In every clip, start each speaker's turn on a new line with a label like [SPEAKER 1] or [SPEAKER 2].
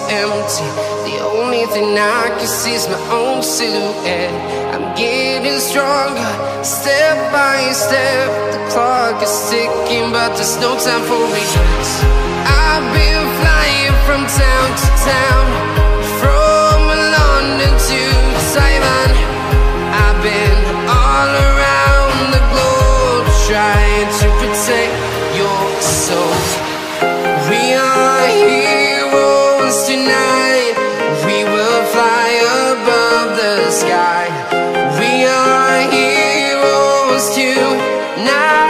[SPEAKER 1] empty. The only thing I can see is my own silhouette. I'm getting stronger, step by step. The clock is ticking, but there's no time for regrets. I've been flying from town to town, from London to Taiwan. I've been all around the globe, trying to protect your soul. We are heroes tonight. We will fly above the sky. We are heroes tonight.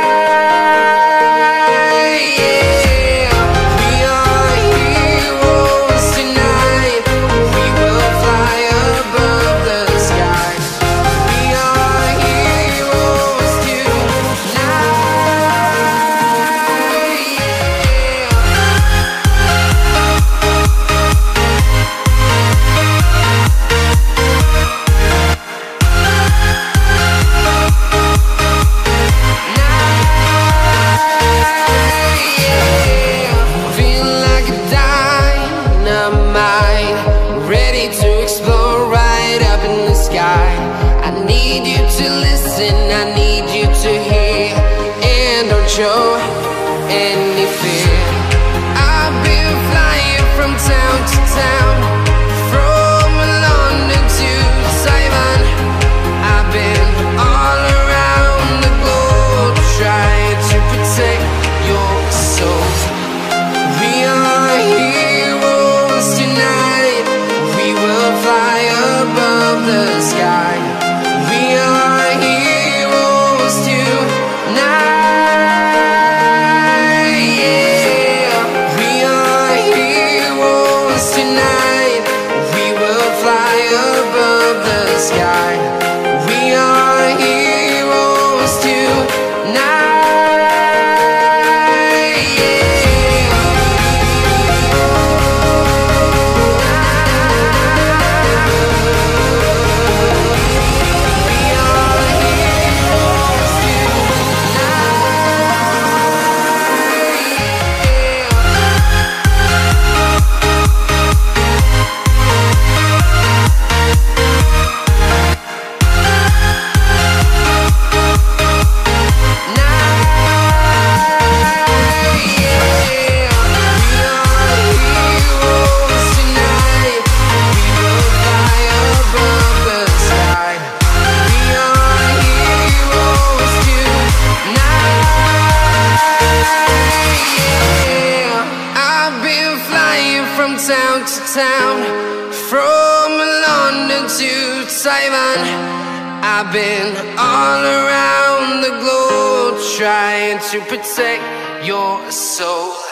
[SPEAKER 1] Show any fear. I've been flying from town to town, from London to Taiwan. I've been all around the globe, trying to protect your soul. We are heroes tonight. We will fly above the sky. We are heroes tonight. Town to town, from London to Taiwan. I've been all around the globe, trying to protect your soul.